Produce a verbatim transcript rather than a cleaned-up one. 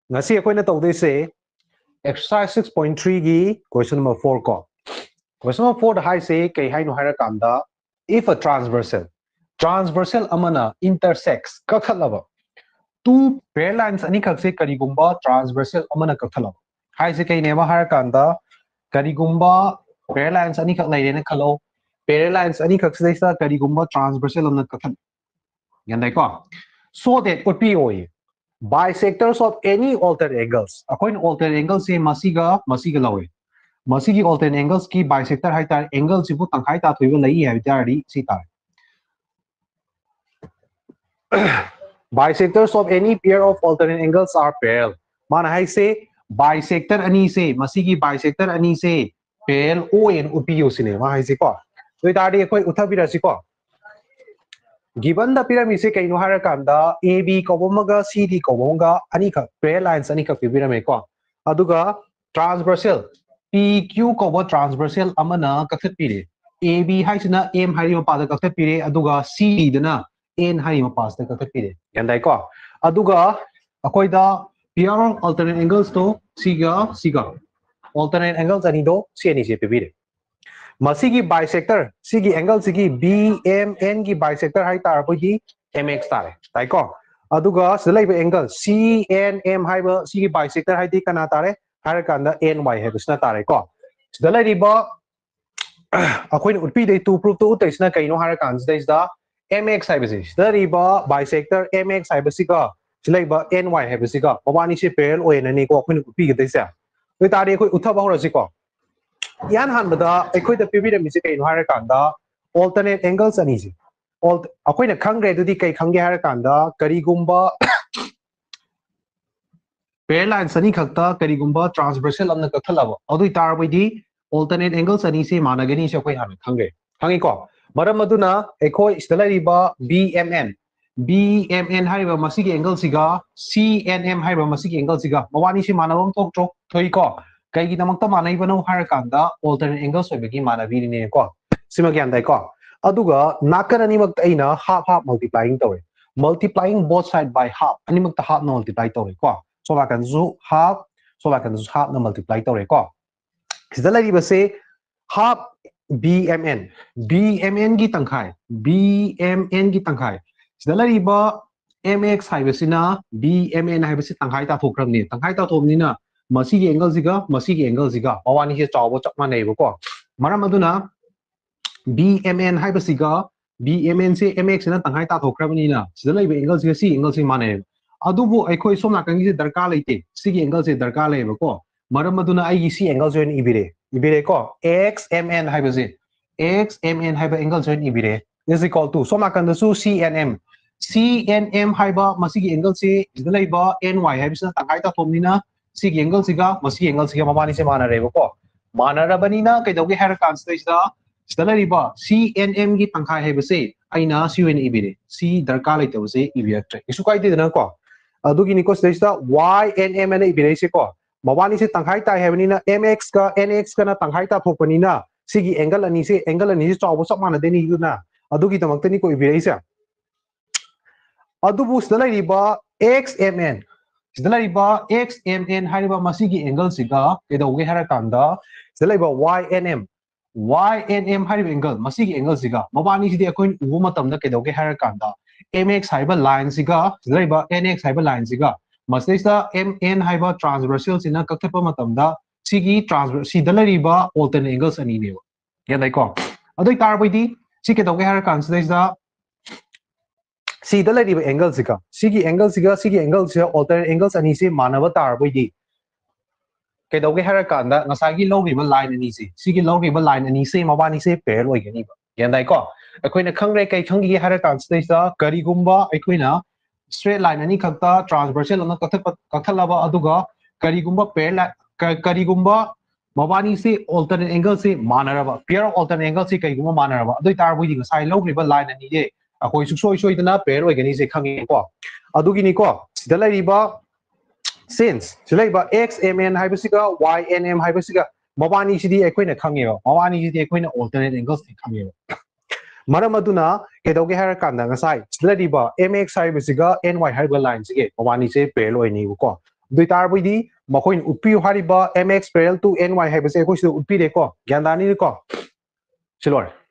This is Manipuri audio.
ngasi akoina tawdise exercise six point three gi question number four ko question number four da hai se kai hai no haira kanda if a transversal transversal amana intersects kakhalaba two pair lines ani khak se karigumba transversal amana kakhalaba hai se kai nema haira kanda karigumba pair lines ani khak laire na khalo pair lines ani khak se sa karigumba transversal amana kakhal yandai ko so that would be oi bisectors of any alternate angles according alternate angles se masiga masiga lawe masigi alternate angles ki bisector hai tar angle sibu tangkai ta thoiba lai hai tari si tar bisectors of any pair of alternate angles are parallel mana hai se bisector ani se masigi bisector ani se parallel on upiyo sine ma hai se ko so tari ekoi uthabira si ko given the pyramid se kaino hara kanda ab kobomaga cd kobomaga ani ka pair lines ani ka pyramid ko aduga transversal pq kobo transversal amana kakhat pire ab haisina m hari ma pada kakhat pire aduga cd dana n hari ma pas da kakhat pire yandai ko aduga akoi da pair of alternate angles to siga siga alternate angles ani do c ani se pire masigi bisector sigi angle sigi B M N gi bisector hai tar poi M X tare tai ko aduga silai ba angle C N M hai ba sigi bisector hai di kana tare har kanda N Y hai bisna tare ko silai ri ba akoi utpi dei to prove to utai sna kaino har kan dei da M X hai bisi silai ba bisector M X hai bisi ka silai ba N Y hai bisi ka mawani se parallel oin ani ko akoi utpi ge dei sa toi tare akoi uthaba hora si ko yan hanbada ekoi da pyramid mi se kai no hara kanda alternate angles ani si all akoi na khangre dudi kai khangge hara kanda karigumba pair lines ani khakta karigumba transversal amna kakhalaba adui tarbai di alternate angles ani se managani se akoi han khangge khangi ko maram aduna ekoi istalari ba B M N B M N hariba masigi angle siga C N M hariba masigi angle siga mawani se manawam tok tok thoi ko kai gi damakta manai bano har kanda alternate angles oibagi manabi ne ko sima gyan dai ko aduga nakan ani mak aina half half multiplying tawe multiplying both side by half ani mak ta half na multiply tawe ko so la kan zu half so la kan zu half na multiply tawe ko sida lagi ba se half B M N B M N gi tangkhai B M N gi tangkhai sida lagi ba M X hai basina B M N hai basi tangkhai ta thokram ni tangkhai ta thom ni na masigi angle siga masigi angle siga mawani se chawo chak manai ba ko maram aduna B M N hai basiga B M N se M X na tanghai ta thokrabani na sida lai ba angle siga C angle si manai adubu aikoi somna kan gi darka leite sigi angle se darka lei ba ko maram aduna ai gi C angle join ibire ibire ko X M N hai basi X M N hai ba angle join ibire is equal to somna kan su C N M C N M hai ba masigi angle se sida lai ba N Y hai bisa tanghai ta thomni na sigi angle siga masi angle siga mabani se mana reba ko mana rabani na kai dogi har kan stage da stalari ba C N M gi tangkhai hai base aina C N ibire C darka lai to se ibiatre isu kai de na ko adugi ni ko stage da Y N M na ibire se ko mabani se tangkhai tai hai bani na M X ka N X ka na tangkhai ta thokpani na sigi angle ani se angle ani se chawo sak mana de ni na adugi tamakta ni ko ibire se adubu stalari ba X M N sida laiba X M N hariba masigi angle siga kedoge hara kanda sida laiba Y N M Y N M hariba angle masigi angle siga mabani sidi akoin ubu matamda kedoge hara kanda M X hariba line siga sida laiba N X hariba line siga masida M N hariba transversal sina kakthapa matamda sigi transversal sida laiba alternate angles ani ne yandai ko adoi tarboidi si kedoge hara kanda sida si da lai di angle siga sigi angle siga sigi angle siga alternate angles ani se manaba tar boi di kai doge hara kanda ngasagi low ri ba line ani se sigi low ri ba line ani se mabani se pair loi gani ba yandai ko akoina khangre kai khanggi hara kan stage da kari gumba akoina straight line ani khakta transversal ana kathak kathalaba aduga kari gumba pair kari gumba mabani se alternate angle se manaraba pair of alternate angle se kai gumba manaraba adoi tar boi di ngasai low ri ba line ani je akoi suksoi soi dana pair oigani se khangi ko adugi ni ko sida lai ba since sida lai ba X M N hai basiga Y N M hai basiga mabani sidi akoi na khangi ba mabani sidi akoi na alternate angles ni khangi ba maram aduna kedoge har kanda ngasai sida lai ba M X hai basiga N Y hai ba line sige mabani se pair oini ko dui tar boi di makoin utpi hariba mx parallel to ny hai base khoi su utpi re ko gyan dani ko silor